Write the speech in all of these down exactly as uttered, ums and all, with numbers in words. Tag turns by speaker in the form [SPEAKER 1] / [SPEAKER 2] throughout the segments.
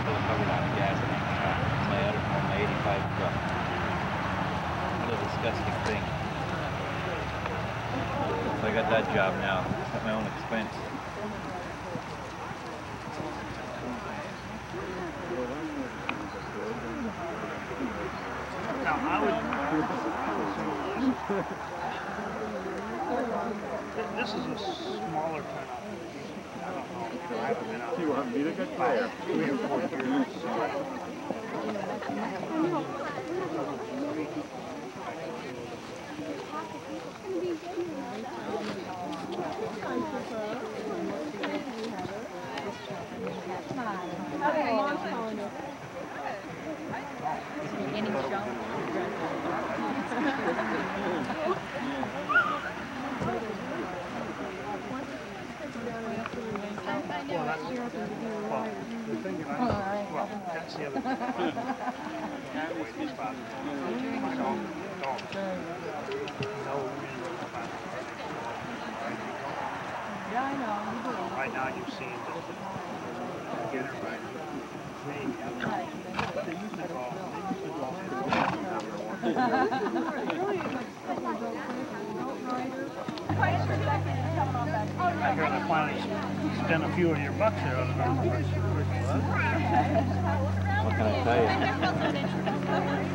[SPEAKER 1] fully covered on gas tank. Uh, my other on my eighty-five truck. What a disgusting thing. So I got that job now. It's at my own expense.
[SPEAKER 2] Now I would. This is a smaller turnout. I don't know. I haven't been out.
[SPEAKER 3] You want me to get there?
[SPEAKER 2] Three or four years.
[SPEAKER 4] Beginning show.
[SPEAKER 2] Well, that's, well, the thing that I, well, that's the other thing. That way these spots. My dog, dog. No reason to find it.
[SPEAKER 4] Yeah, I know.
[SPEAKER 2] Right now you've seen just get it right. They used to call, they used to call I hear they finally spent a few of your bucks there on the
[SPEAKER 1] What can I tell you?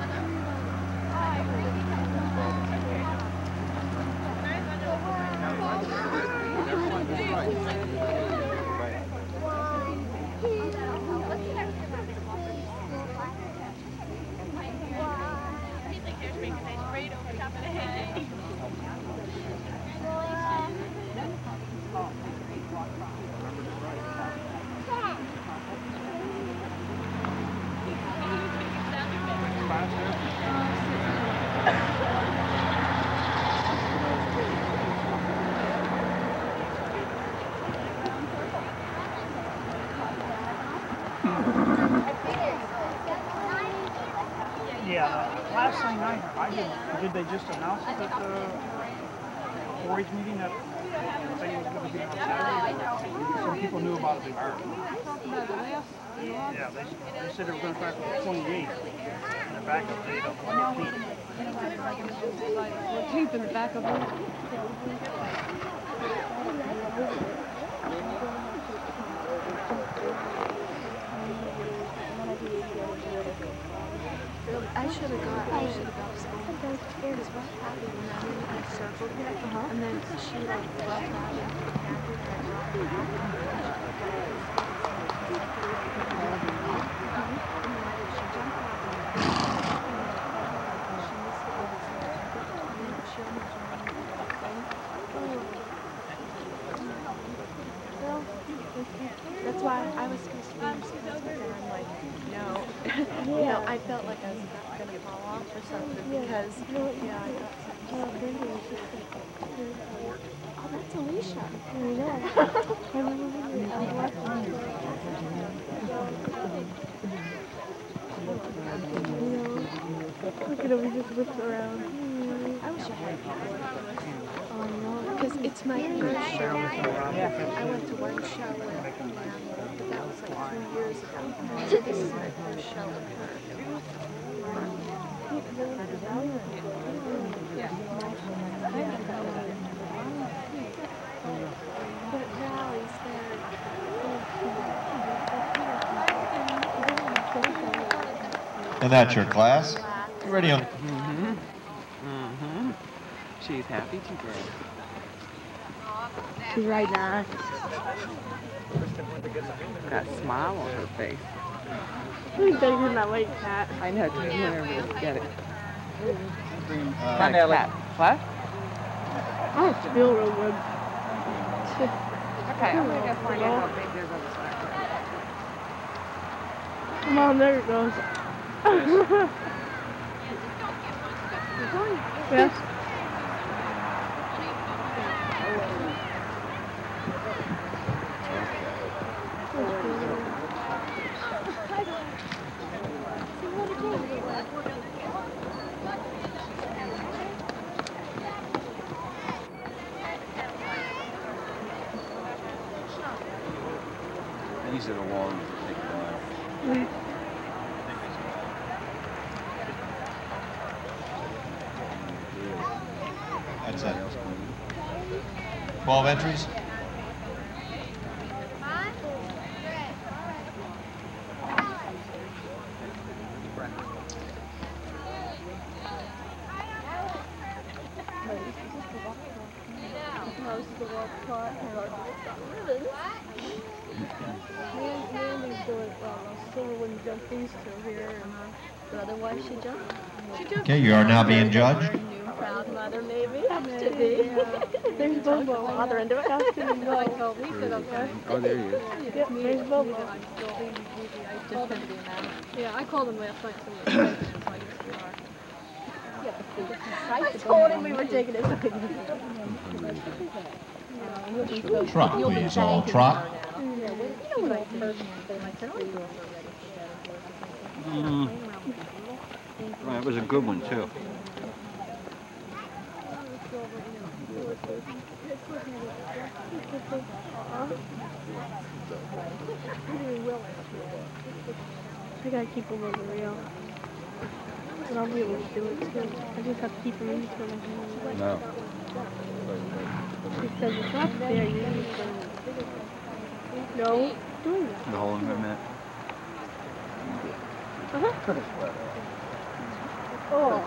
[SPEAKER 2] Yeah, last thing I heard, I did, did they just announce it at the four H meeting that the thing was going to be on Saturday? Some people knew about it before. Yeah, they, they said they were going to try for the twenty-eighth and the backup date of the fourteenth.
[SPEAKER 4] fourteenth in the back of it.
[SPEAKER 5] I should have got, I should have got something. Because what happened when I really like circled it, uh-huh. And then she like left out and that's why I was supposed to be in school, but then I'm like, no. You know, I felt like I was going to fall off or something because, yeah, I got something. Oh, that's Alicia. I know. I remember you. Look at him, he just whips around. I wish I had Oh, no. Because it's my first show. I went to one show with her, but that was like three years ago. So this is my first show with her. But now he's there.
[SPEAKER 6] And that's your class. You ready on?
[SPEAKER 7] Mm-hmm. Mm-hmm. She's happy today.
[SPEAKER 5] She's right now.
[SPEAKER 7] Got a smile on her face.
[SPEAKER 5] He's bigger than that white cat.
[SPEAKER 7] I know, just whenever we get it.
[SPEAKER 1] Uh,
[SPEAKER 7] Not a cat. What?
[SPEAKER 5] Oh, feel real good.
[SPEAKER 7] Okay, I'm gonna go find out how big they're gonna start.
[SPEAKER 5] Come on, there it goes. Yes.
[SPEAKER 1] These are the ones that take the
[SPEAKER 6] That's it. twelve entries.
[SPEAKER 5] These two here, and but otherwise she jumped. She jumped.
[SPEAKER 6] Okay, you are now being judged.
[SPEAKER 5] New proud mother, maybe. Has to be. There's Bobo on the other end of it. No, I told we said okay.
[SPEAKER 7] Oh, there he is.
[SPEAKER 5] Yeah, there's Bobo. Yeah, I called him last night. I told him we were taking it.
[SPEAKER 6] Trot, please, all trot.
[SPEAKER 1] Mm. That was a good one, too.
[SPEAKER 5] I gotta keep them on the reel. But I'll be able to do it too. I just have to keep them in between my hands.
[SPEAKER 1] No.
[SPEAKER 5] Because it's not there, you need to. No, doing that.
[SPEAKER 1] The whole movement.
[SPEAKER 5] Uh-huh. Oh.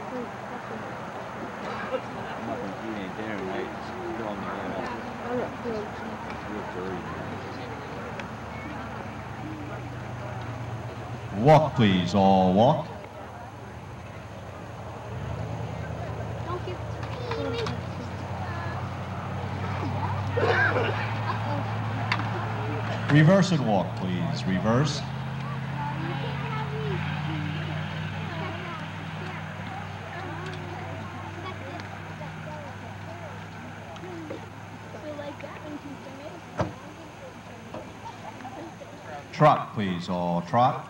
[SPEAKER 1] I'm not going to eat any dinner tonight. It's still on the way.
[SPEAKER 5] I'm not feeling
[SPEAKER 1] It's real dirty.
[SPEAKER 6] Walk, please, all walk.
[SPEAKER 5] Don't get
[SPEAKER 6] Reverse and walk, please. Reverse. Trot, please, all trot.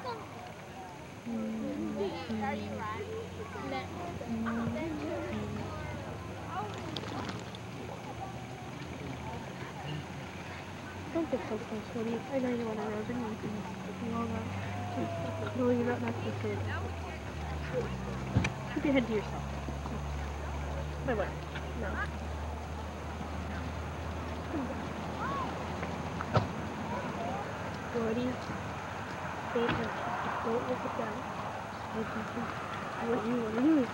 [SPEAKER 6] Don't get so close, Woody. I know you want to rub it and you can log out. No, you're not not too good. Keep your head to yourself. Bye bye. No. Woody, stay touched. Don't look it down. What you want to do is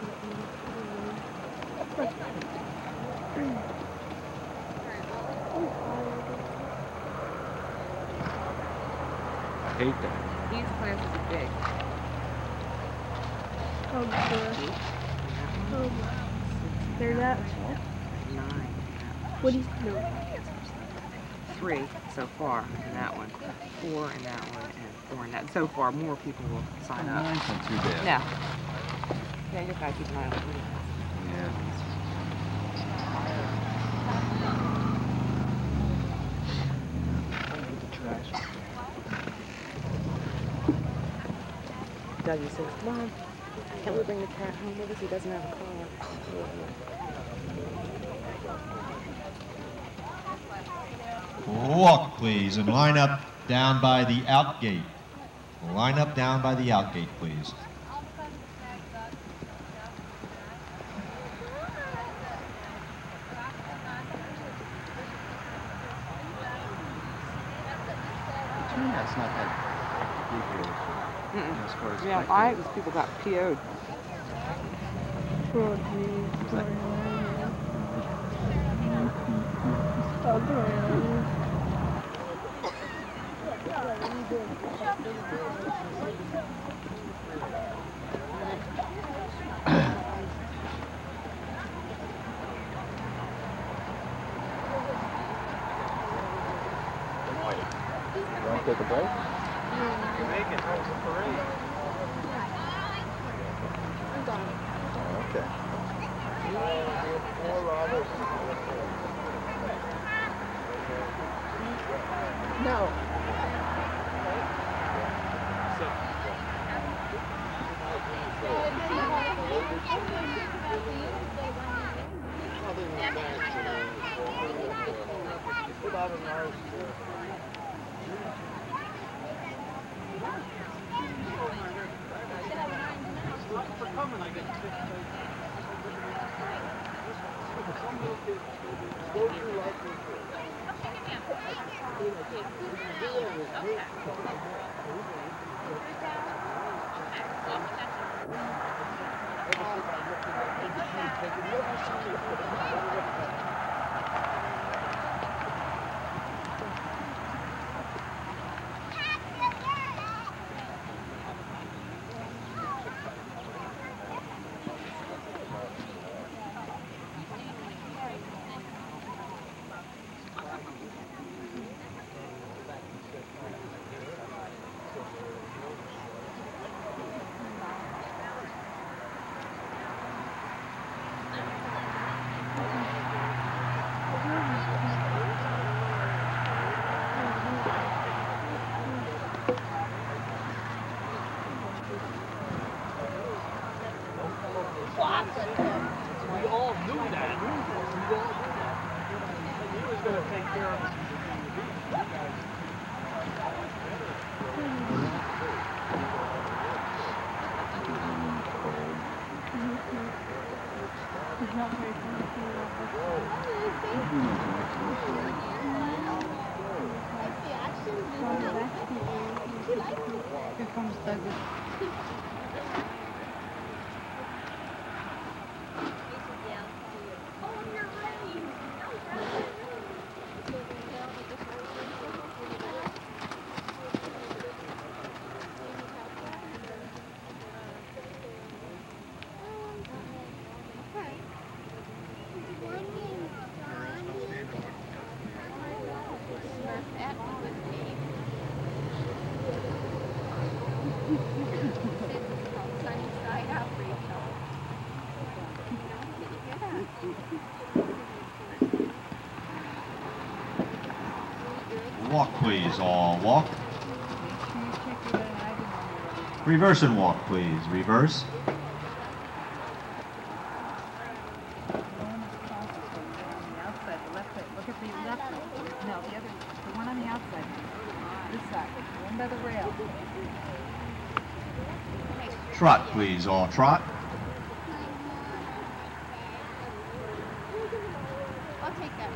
[SPEAKER 1] I hate that.
[SPEAKER 7] These plants are big.
[SPEAKER 5] Oh, good. Oh, they're that small?
[SPEAKER 7] Nine.
[SPEAKER 5] What do you know?
[SPEAKER 7] Three so far in that one. Four in that one, and four in that. So far, more people will sign up.
[SPEAKER 1] Nine's not too bad.
[SPEAKER 7] No. Yeah, you just gotta keep an eye on it.
[SPEAKER 1] Yeah.
[SPEAKER 7] Dougie says, Mom, can't we bring the cat home with us? He doesn't have a car.
[SPEAKER 6] Walk, please, and line up down by the out gate. Line up down by the out gate, please.
[SPEAKER 1] That's not that big here.
[SPEAKER 7] Mm-mm.
[SPEAKER 1] As far as
[SPEAKER 7] Yeah, I was people got P O'd.
[SPEAKER 5] Oh, geez. Oh, great.
[SPEAKER 1] Want to take a break?
[SPEAKER 2] You're making how's the parade?
[SPEAKER 1] Okay.
[SPEAKER 5] No.
[SPEAKER 4] Here comes Douglas.
[SPEAKER 3] Walk, please, all walk. Reverse and walk, please. Reverse.
[SPEAKER 4] Look at the left. No, the other, the one on the outside. This side, the one by the rail.
[SPEAKER 3] Trot, please, all trot.
[SPEAKER 5] I'll take that.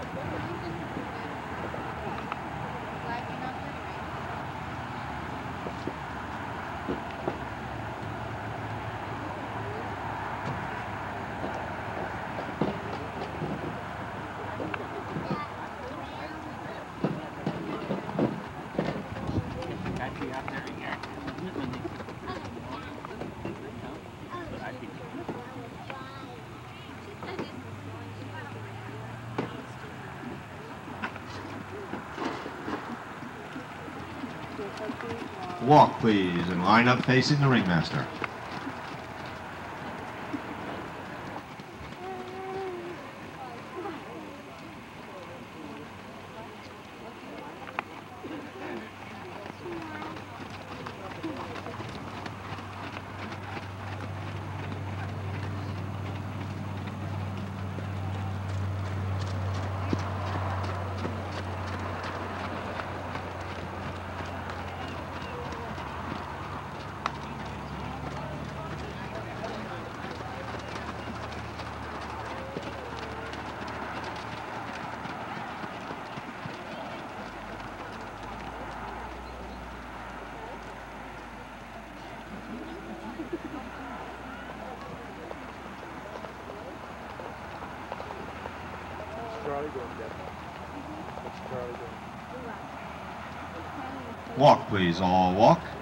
[SPEAKER 3] Walk, please, and line up facing the ringmaster. Walk, please, all walk.